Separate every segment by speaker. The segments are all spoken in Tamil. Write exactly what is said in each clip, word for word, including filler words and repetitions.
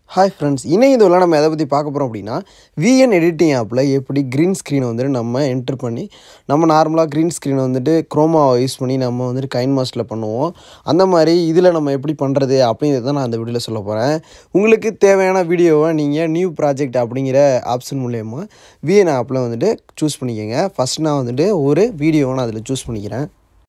Speaker 1: Hi friends, இன்னைக்கு இந்த வீடியோல நம்ம எதை பத்தி பார்க்க போறோம் அப்படினா V N editing appல எப்படி green screen வந்து நம்ம என்டர் பண்ணி நம்ம நார்மலா green screen வந்துட்டு Chroma யூஸ் பண்ணி நம்ம வந்து KineMasterல பண்ணுவோம். அந்த மாதிரி இதுல நம்ம எப்படி பண்றது அப்படிங்கறத நான் இந்த வீடியோல சொல்ல போறேன். உங்களுக்கு தேவையான வீடியோவை நீங்க நியூ ப்ராஜெக்ட் அப்படிங்கற ஆப்ஷன் மூலமா V N appல வந்துட்டு चूஸ் பண்ணிக்கங்க. ஃபர்ஸ்ட் நான் வந்துட்டு ஒரு வீடியோவை நான் அதுல चूஸ் பண்ணிக்கிறேன்.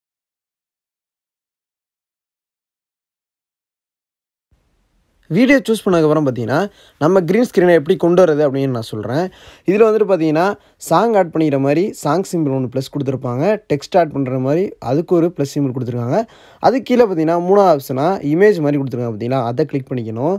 Speaker 1: வீடியோ चूஸ் பண்ணதுக்கு அப்புறம் பாத்தீங்கன்னா நம்ம green screen எப்படி கொண்டு வரது அப்படினு நான் சொல்றேன். இதுல வந்துட்டு பாத்தீங்கன்னா சாங் ஆட் பண்ணிக்கிற மாதிரி சாங் சிம்பிள் ஒன்னு ப்ளஸ் கொடுத்திருப்பாங்க. டெக்ஸ்ட் ஆட் பண்ற மாதிரி அதுக்கு ஒரு ப்ளஸ் சிம்பிள் கொடுத்திருக்காங்க. அதுக்கு கீழ பாத்தீங்கன்னா மூணாவது ஆப்ஷனா இமேஜ் மாதிரி கொடுத்திருக்காங்க பாத்தீங்களா அத கிளிக் பண்ணிக்கணும்.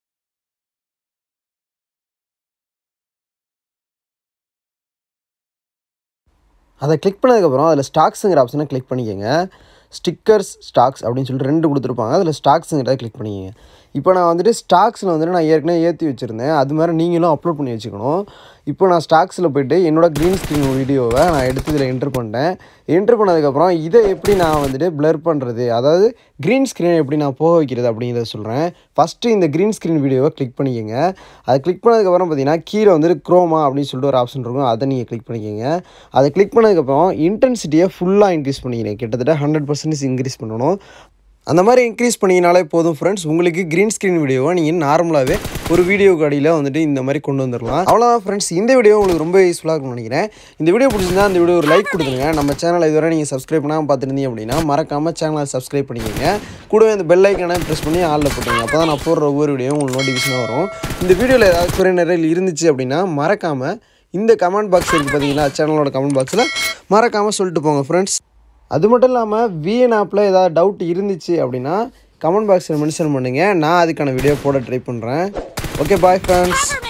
Speaker 1: அத கிளிக் பண்ணதுக்கு அப்புறம் அதுல ஸ்டாக்ஸ்ங்கற ஆப்ஷனை கிளிக் பண்ணிக்கங்க. ஸ்டிக்கர்ஸ் ஸ்டாக்ஸ் அப்படினு சொல்லிட்டு ரெண்டு கொடுத்திருப்பாங்க. அதுல ஸ்டாக்ஸ்ங்கறத கிளிக் பண்ணிக்கங்க. இப்போ நான் வந்துட்டு ஸ்டாக்ஸ்ல வந்து நான் ஏற்கனவே ஏத்தி வச்சிருந்தேன். அது மாதிரி நீங்களும் அப்லோட் பண்ணி வச்சுக்கணும். இப்போ நான் ஸ்டாக்ஸ்ல போய்ட்டு என்னோட green screen வீடியோவை நான் எடுத்து இதல என்டர் பண்ணிட்டேன். என்டர் பண்ணதுக்கு அப்புறம் இத எப்படி நான் வந்துட்டு blur பண்றது அதாவது green screen எப்படி நான் போக வைக்கிறது அப்படிங்கறத சொல்றேன். ஃபர்ஸ்ட் இந்த green screen வீடியோவை கிளிக் பண்ணிக்கங்க. அத கிளிக் பண்ணதுக்கு அப்புறம் பாத்தீங்கன்னா கீழ வந்து Chroma அப்படினு சொல்லிட்டு ஒரு ஆப்ஷன் இருக்கும். அத நீங்க கிளிக் பண்ணிக்கங்க. அத கிளிக் பண்ணதுக்கு அப்புறம் இன்டென்சிட்டியை ஃபுல்லா இன்கிரீஸ் பண்ணிக்கங்க. கிட்டத்தட்ட hundred percent இன்கிரீஸ் பண்ணனும். அந்த மாதிரி இன்கிரீஸ் பண்ணீங்கனாலே போதும் फ्रेंड्स உங்களுக்கு green screen வீடியோவை நீங்க நார்மலாவே ஒரு வீடியோக்கு அடியில வந்துட்டு இந்த மாதிரி கொண்டு வந்துரலாம். அவ்வளவுதான் फ्रेंड्स இந்த வீடியோ உங்களுக்கு ரொம்ப யூஸ்ஃபுல்லா இருக்கும்னு நினைக்கிறேன். இந்த வீடியோ பிடிச்சிருந்தா இந்த வீடியோ ஒரு லைக் கொடுங்க. நம்ம சேனலை இதுவரை நீங்க சப்ஸ்கிரைப் பண்ணாம பார்த்திருந்தீங்க அப்படினா மறக்காம சேனலை சப்ஸ்கிரைப் பண்ணிக்கங்க. கூடவே இந்த பெல் ஐகானை பிரஸ் பண்ணி ஆல்ல போடுங்க. அப்பதான் நான் போடுற ஒவ்வொரு வீடியோவும் உங்களுக்கு நோட்டிஃபிகேஷனா வரும். இந்த வீடியோல ஏதாவது குறை நிறைகள் இருந்துச்சு அப்படினா மறக்காம இந்த கமெண்ட் பாக்ஸ் இருக்கு பாத்தீங்களா சேனலோட கமெண்ட் பாக்ஸ்ல மறக்காம சொல்லிட்டு போங்க फ्रेंड्स. அது மட்டும் இல்லாம V N appல ஏதாவது டவுட் இருந்துச்சு அப்படினா கமெண்ட் பாக்ஸ்ல மென்ஷன் பண்ணுங்க. நான் அதுக்கான வீடியோ போட ட்ரை பண்றேன். Okay bye friends.